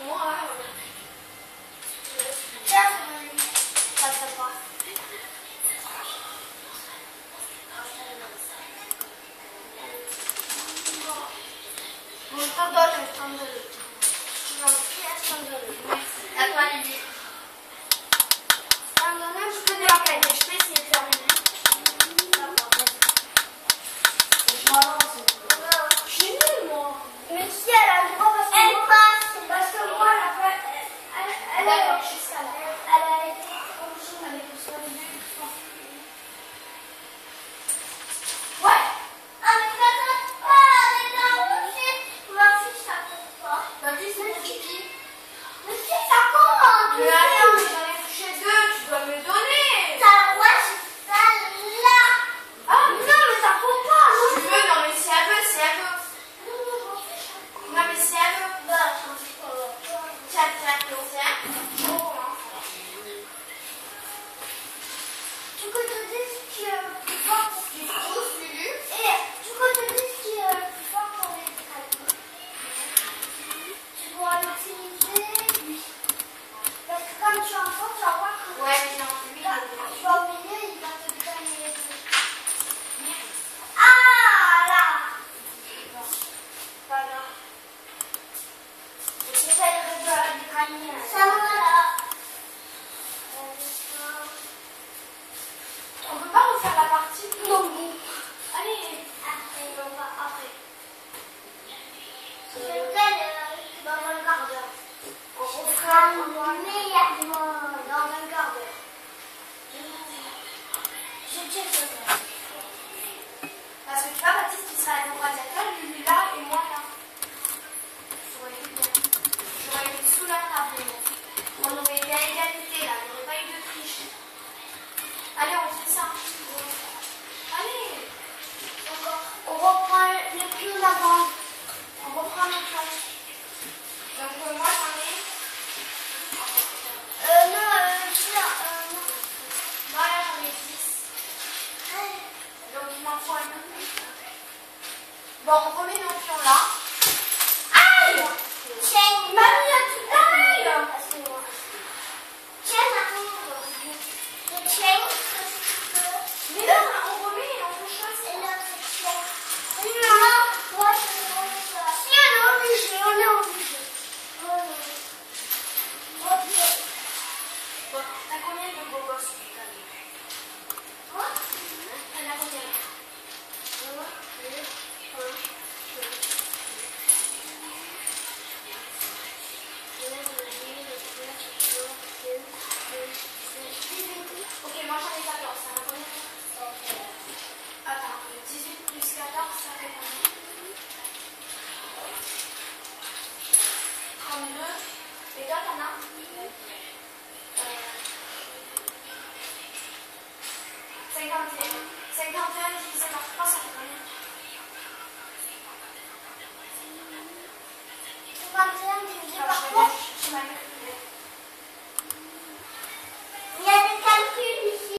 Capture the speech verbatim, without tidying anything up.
Tiens, ça se passe. Bon, je t'en donne, je t'en donne. Je t'en donne. À toi, Lily. Je t'en donne un petit peu de la peine. Je peux essayer de terminer. Je m'avance. Je suis nulle, moi. Mais si, elle a le droit parce que elle passe. Parce que moi, elle a fait. Elle a jusqu'à là. Elle a été obligée avec le soin de ouais. Ah, mais ça compte pas. Elle est dans le film. Ma fille, ça compte pas. Vas-y, c'est mon kiki. Mais si, ça compte. Mais attends, j'en ai touché deux. Tu dois me donner. Ça, ouais, c'est ça là. Ah, non, mais ça compte pas. Si tu veux, non, mais si elle veut, si elle veut. Non, mais si elle veut. Non, je m'en fiche pas. Tiens, tiens, tiens. Tu peux te dire ce qui est le plus fort pour les filles. Et tu peux te dire ce qui est le plus fort pour les filles. Tu dois l'utiliser. Parce que comme tu en fais, tu vas voir que. Ouais, mais non, lui, tu vas oublier, il va te donner les deux. Ah là! Non, pas grave. J'essaierai de la gagner. Ça va là. On peut pas refaire la partie? Non. Allez, après, on va après. Je vais dans un quart d'heure. On refera meilleurement dans un quart d'heure. Je check ça. Parce que tu vois, Baptiste qui sera à ton radiateur, lui là et moi là. J'aurais été bien. J'aurais été sous la table. On aurait été à égalité là, il n'y aurait pas eu de triche. Allez, on fait ça. Allez. Encore. On reprend le plus d'avant. On reprend le place. Donc euh, moi j'en ai. Euh non, euh, là, euh, non. Moi là j'en ai dix. Donc il m'en faut un peu plus. Bon, on remet nos pions là. Aïe! Tiens, mamie, tu aïe! Tiens, mamie. Le tiens. Mais là, on remet et on rechasse. Et là, c'est tiens. Non, moi je ne remets pas. Si, on est obligé, on est obligé. Ok. Bon, t'as combien de beaux gosses? Quoi? T'en as combien? un, deux, un, deux. Ok, moi j'en ai quatorze, ça va combien? Ok. Attends, dix-huit plus quatorze, ça fait combien? trente-deux. Et toi, t'en as? euh, cinquante et un. cinquante et un divisé par trois, ça fait combien? cinquante et un divisé par trois?